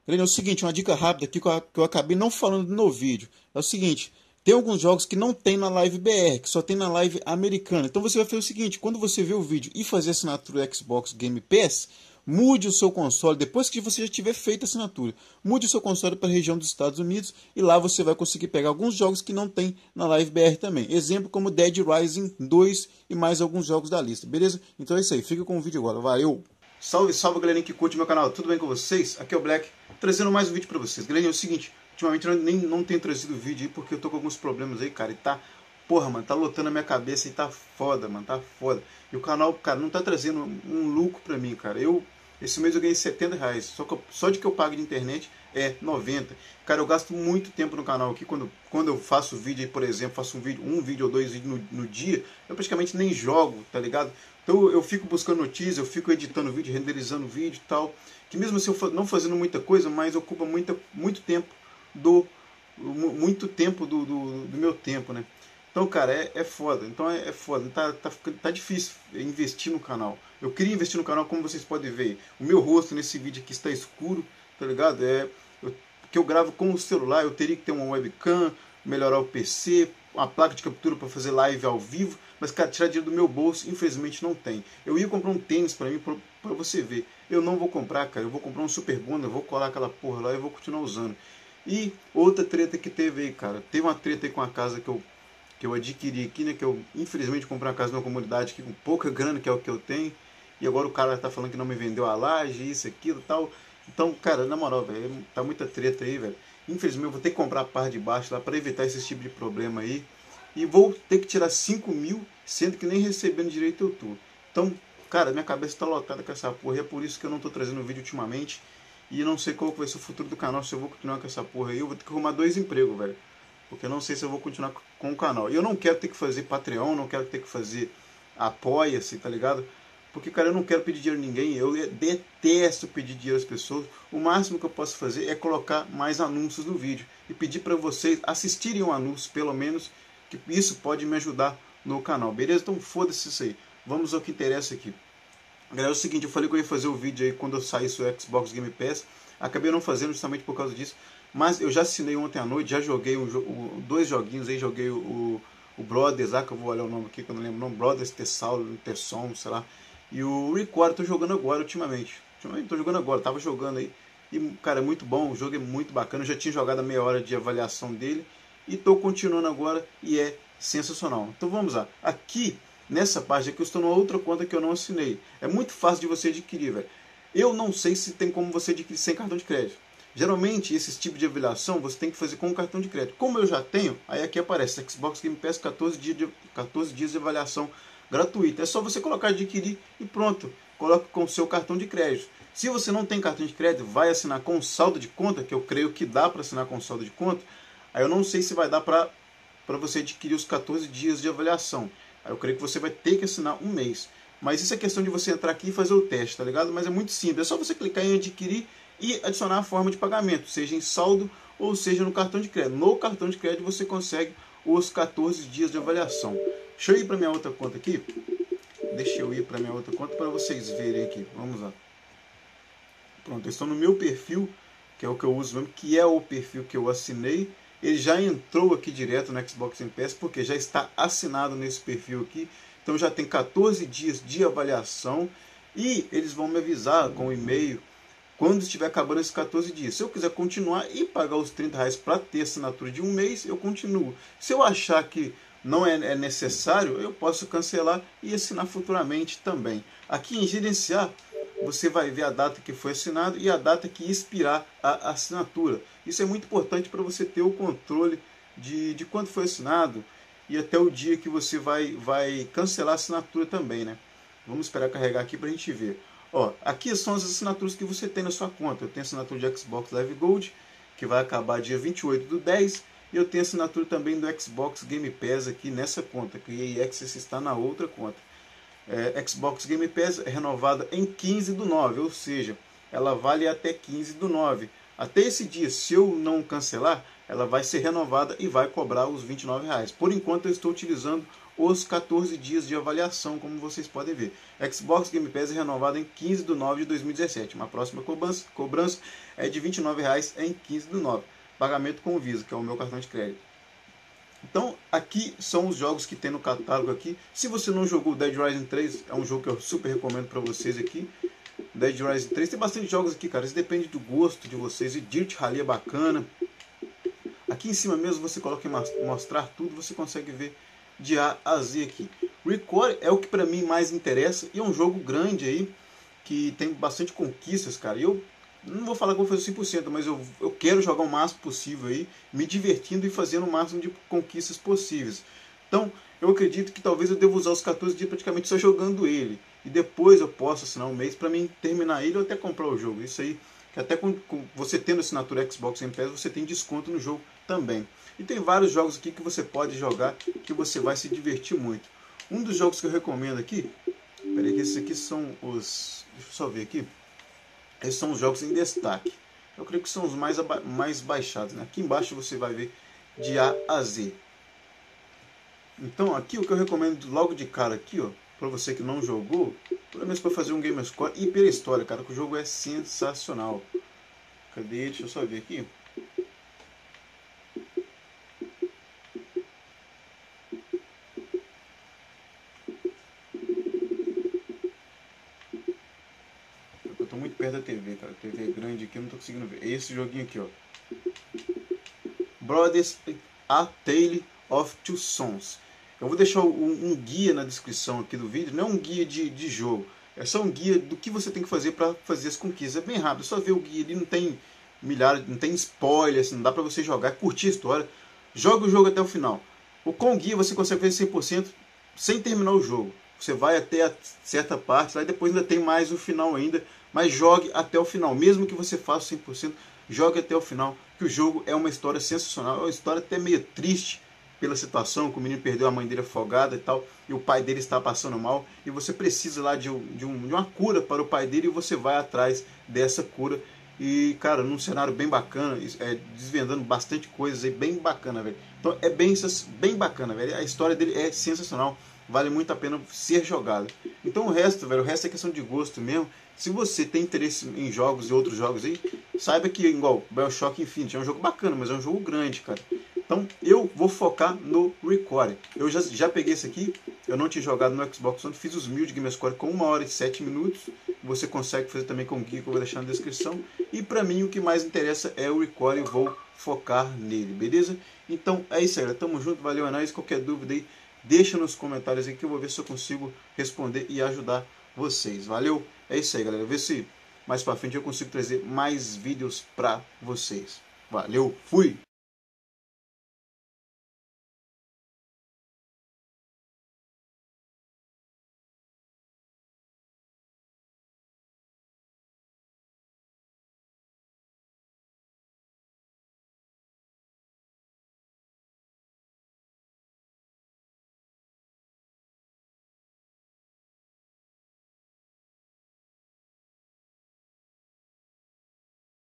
Galera, é o seguinte, uma dica rápida aqui que eu acabei não falando no vídeo. É o seguinte, tem alguns jogos que não tem na live BR, que só tem na live americana. Então você vai fazer o seguinte, quando você ver o vídeo e fazer assinatura do Xbox Game Pass, mude o seu console, depois que você já tiver feito a assinatura, mude o seu console para a região dos Estados Unidos e lá você vai conseguir pegar alguns jogos que não tem na live BR também. Exemplo como Dead Rising 2 e mais alguns jogos da lista, beleza? Então é isso aí, fica com o vídeo agora, valeu! Salve, salve galerinha que curte meu canal, tudo bem com vocês? Aqui é o Black, trazendo mais um vídeo pra vocês. Galerinha, é o seguinte, ultimamente eu não tenho trazido vídeo aí porque eu tô com alguns problemas aí, cara, e tá, porra, mano, tá lotando a minha cabeça e tá foda, mano, tá foda. E o canal, cara, não tá trazendo um lucro pra mim, cara. Esse mês eu ganhei R$ 70, só de que eu pago de internet é 90. Cara, eu gasto muito tempo no canal aqui, quando eu faço vídeo aí, por exemplo, faço um vídeo ou dois vídeos no dia, eu praticamente nem jogo, tá ligado? Então eu fico buscando notícias, eu fico editando vídeo, renderizando vídeo e tal, que mesmo assim eu não fazendo muita coisa, mas ocupa muito tempo do meu tempo, né? Então, cara, é foda. Então é foda. Tá difícil investir no canal. Eu queria investir no canal, como vocês podem ver. O meu rosto nesse vídeo aqui está escuro, tá ligado? Porque eu gravo com o celular, eu teria que ter uma webcam, melhorar o PC, uma placa de captura para fazer live ao vivo. Mas, cara, tirar dinheiro do meu bolso, infelizmente não tem. Eu ia comprar um tênis para mim, pra você ver. Eu não vou comprar, cara. Eu vou comprar um Super Bonder, eu vou colar aquela porra lá e vou continuar usando. E outra treta que teve aí, cara. Teve uma treta aí com a casa que eu adquiri aqui, né? Que eu infelizmente comprei uma casa numa comunidade aqui com pouca grana, que é o que eu tenho. E agora o cara tá falando que não me vendeu a laje, isso, aquilo tal. Então, cara, na moral, velho, tá muita treta aí, velho. Infelizmente eu vou ter que comprar a parte de baixo lá para evitar esse tipo de problema aí. E vou ter que tirar 5 mil, sendo que nem recebendo direito eu tô. Então, cara, minha cabeça tá lotada com essa porra. E é por isso que eu não tô trazendo vídeo ultimamente. E não sei qual vai ser o futuro do canal, se eu vou continuar com essa porra aí. Eu vou ter que arrumar 2 empregos, velho. Porque eu não sei se eu vou continuar com o canal. E eu não quero ter que fazer Patreon, não quero ter que fazer Apoia-se, tá ligado? Porque, cara, eu não quero pedir dinheiro a ninguém. Eu detesto pedir dinheiro às pessoas. O máximo que eu posso fazer é colocar mais anúncios no vídeo. E pedir para vocês assistirem um anúncio, pelo menos, que isso pode me ajudar no canal, beleza? Então foda-se isso aí. Vamos ao que interessa aqui. Galera, é o seguinte, eu falei que eu ia fazer o vídeo aí quando eu saísse o Xbox Game Pass. Acabei não fazendo justamente por causa disso. Mas eu já assinei ontem à noite, já joguei dois joguinhos aí, joguei o Brothers, que eu vou olhar o nome aqui, que eu não lembro o nome, Brothers Tessauro, Tesson, sei lá. E o Record eu tô jogando agora, ultimamente. Ultimamente tô jogando agora, tava jogando aí. E, cara, é muito bom, o jogo é muito bacana. Eu já tinha jogado a meia hora de avaliação dele. E tô continuando agora e é sensacional. Então vamos lá. Aqui, nessa página aqui, eu estou numa outra conta que eu não assinei. É muito fácil de você adquirir, velho. Eu não sei se tem como você adquirir sem cartão de crédito. Geralmente, esse tipo de avaliação você tem que fazer com o cartão de crédito. Como eu já tenho, aí aqui aparece Xbox Game Pass 14 dias de avaliação gratuita. É só você colocar adquirir e pronto. Coloque com o seu cartão de crédito. Se você não tem cartão de crédito, vai assinar com saldo de conta, que eu creio que dá para assinar com saldo de conta. Aí eu não sei se vai dar para você adquirir os 14 dias de avaliação. Aí eu creio que você vai ter que assinar um mês. Mas isso é questão de você entrar aqui e fazer o teste, tá ligado? Mas é muito simples. É só você clicar em adquirir e adicionar a forma de pagamento, seja em saldo ou seja no cartão de crédito. No cartão de crédito você consegue os 14 dias de avaliação. Deixa eu ir para minha outra conta aqui. Deixa eu ir para minha outra conta para vocês verem aqui. Vamos lá. Pronto, eu estou no meu perfil, que é o que eu uso mesmo, que é o perfil que eu assinei. Ele já entrou aqui direto no Xbox Game Pass, porque já está assinado nesse perfil aqui. Então já tem 14 dias de avaliação. E eles vão me avisar com o e-mail quando estiver acabando esses 14 dias. Se eu quiser continuar e pagar os R$ 30 para ter assinatura de um mês, eu continuo. Se eu achar que não é necessário, eu posso cancelar e assinar futuramente também. Aqui em gerenciar, você vai ver a data que foi assinado e a data que expirar a assinatura. Isso é muito importante para você ter o controle de quando foi assinado e até o dia que você vai cancelar a assinatura também, né? Vamos esperar carregar aqui para a gente ver. Ó, aqui são as assinaturas que você tem na sua conta. Eu tenho assinatura de Xbox Live Gold, que vai acabar dia 28/10. E eu tenho assinatura também do Xbox Game Pass aqui nessa conta, que o EA Access está na outra conta. Xbox Game Pass é renovada em 15/9, ou seja, ela vale até 15/9. Até esse dia, se eu não cancelar, ela vai ser renovada e vai cobrar os R$ 29. Por enquanto eu estou utilizando os 14 dias de avaliação, como vocês podem ver. Xbox Game Pass é renovado em 15 de nove de 2017. Uma próxima cobrança é de R$ 29,00 em 15 de nove. Pagamento com Visa, que é o meu cartão de crédito. Então, aqui são os jogos que tem no catálogo aqui. Se você não jogou Dead Rising 3, é um jogo que eu super recomendo para vocês aqui. Dead Rising 3, tem bastante jogos aqui, cara. Isso depende do gosto de vocês. E Dirt Rally é bacana. Aqui em cima mesmo você coloca em mostrar tudo, você consegue ver de A a Z aqui. Record é o que para mim mais interessa. E é um jogo grande aí, que tem bastante conquistas, cara. E eu não vou falar que vou fazer 100%, mas eu quero jogar o máximo possível aí, me divertindo e fazendo o máximo de conquistas possíveis. Então, eu acredito que talvez eu deva usar os 14 dias praticamente só jogando ele. E depois eu posso assinar um mês para mim terminar ele ou até comprar o jogo. Isso aí, que até com você tendo assinatura Xbox Game Pass, você tem desconto no jogo também. E tem vários jogos aqui que você pode jogar, que você vai se divertir muito. Um dos jogos que eu recomendo aqui, peraí, que esses aqui são os... Deixa eu só ver aqui. Esses são os jogos em destaque. Eu creio que são os mais baixados, né? Aqui embaixo você vai ver de A a Z. Então aqui o que eu recomendo logo de cara aqui, ó, para você que não jogou, pelo menos para fazer um game score e pela história, cara, que o jogo é sensacional. Cadê? Deixa eu só ver aqui. Eu tô muito perto da TV, cara. A TV é grande aqui, eu não tô conseguindo ver. É esse joguinho aqui, ó. Brothers: A Tale of Two Sons. Eu vou deixar um guia na descrição aqui do vídeo. Não é um guia de jogo. É só um guia do que você tem que fazer para fazer as conquistas. É bem rápido. É só ver o guia. Ele não tem milhares, não tem spoilers. Não dá para você jogar, curtir a história. Joga o jogo até o final. Com o guia você consegue fazer 100% sem terminar o jogo. Você vai até a certa parte. Lá e depois ainda tem mais o final ainda. Mas jogue até o final. Mesmo que você faça 100%, jogue até o final. Que o jogo é uma história sensacional. É uma história até meio triste pela situação, que o menino perdeu a mãe dele afogada e tal, e o pai dele está passando mal, e você precisa lá de uma cura para o pai dele, e você vai atrás dessa cura, e cara, num cenário bem bacana, desvendando bastante coisas aí, bem bacana, velho. Então é bem bacana, velho. A história dele é sensacional, vale muito a pena ser jogado. Então o resto, velho, o resto é questão de gosto mesmo. Se você tem interesse em jogos e outros jogos aí, saiba que, igual BioShock Infinite, é um jogo bacana, mas é um jogo grande, cara. Então eu vou focar no Record. Eu já peguei esse aqui, eu não tinha jogado no Xbox One, fiz os 1000 de Gamescore com 1 hora e 7 minutos. Você consegue fazer também com o guia que eu vou deixar na descrição. E pra mim o que mais interessa é o Record e eu vou focar nele, beleza? Então é isso aí, galera. Tamo junto, valeu, é nóis. Qualquer dúvida aí, deixa nos comentários aí que eu vou ver se eu consigo responder e ajudar vocês. Valeu? É isso aí, galera. Ver se mais pra frente eu consigo trazer mais vídeos pra vocês. Valeu, fui!